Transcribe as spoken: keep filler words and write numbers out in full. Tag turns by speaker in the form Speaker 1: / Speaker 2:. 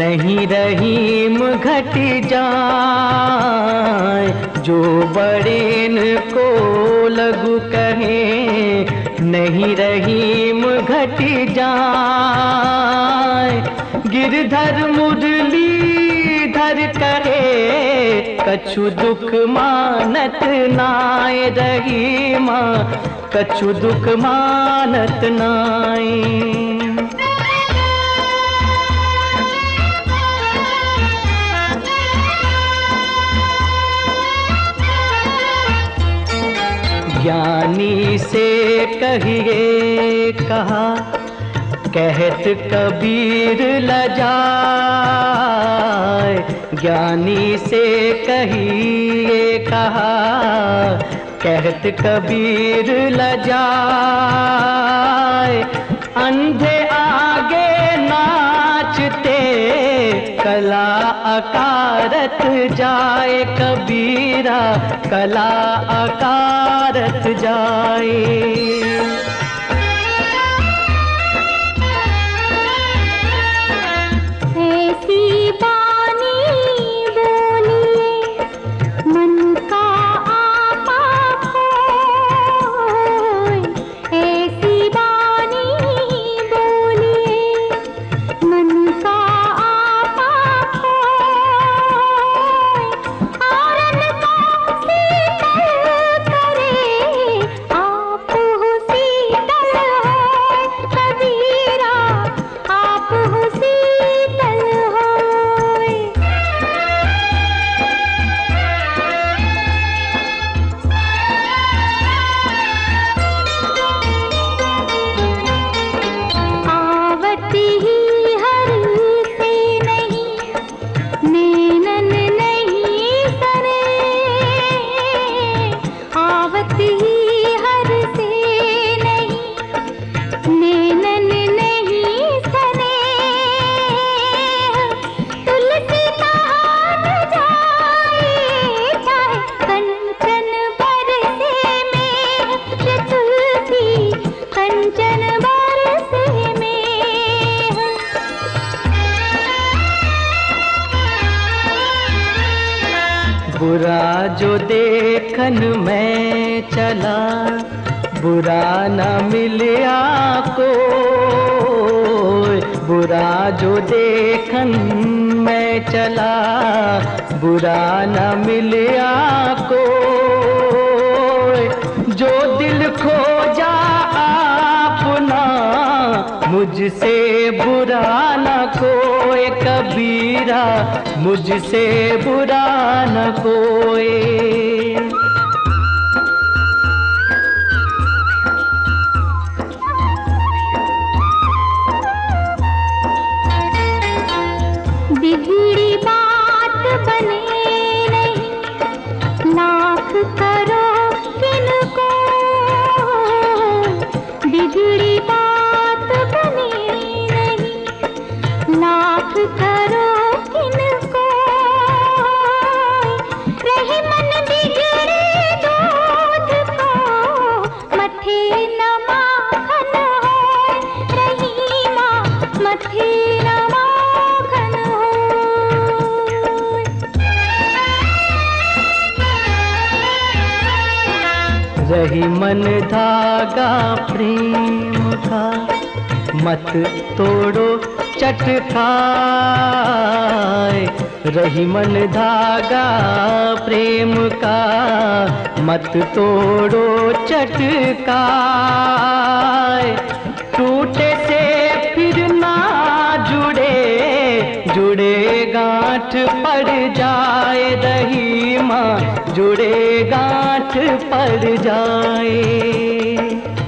Speaker 1: नहीं रहीम घट जाए, जो बड़ेन को लगू कहे, नहीं रहीम घट जाए। गिरधर मुरलीधर कहे, कछु दुख मानत नाय रहीमा, कछु दुख मानत नाय। ज्ञानी से कहिए कहा, कहत कबीर लजाए। ज्ञानी से कहिए कहा, कहत कबीर लजाए। अंधे आगे नाचते, कला अकारत जाए कबीरा, कला अकारत जाए।
Speaker 2: ऐसी बानी बोलिए, मन का आपा खोए। ऐसी बानी बोलिए, मन का आपा खोए। आरन को शीतल करे, आप हो शीतल होए कबीरा, आप हो शीतल होए। आवत ही हर से नहीं, नैनन नहीं सने। आवत ही हर से नहीं, नैनन नहीं सने। तुलसी नहान जाए, चाहे कंचन बरसे में, ये तुलसी कंचन बरसे में।
Speaker 1: बुरा जो देखन मैं चला, बुरा न मिलया को। बुरा जो देखन मैं चला, बुरा न मिलया को। जो दिल खोजा अपना, मुझसे बुरा न कोई कबीरा, मुझसे बुरा न कोई।
Speaker 2: बिगड़ी बात बने नहीं, लाख करो किनको। बिगड़ी बात बने नहीं, लाख करो किनको। रही मन बिगड़े दूध को, मथे न माखन होए रहीमा, मथे न माखन होए।
Speaker 1: रही मन धागा प्रेम का, मत तोड़ो चटकाए। रही मन धागा प्रेम का, मत तोड़ो चटकाए। टूटे से फिर ना जुड़े, जुड़े गांठ पड़ जाए रहीमा, जुड़े गांठ पड़ जाए।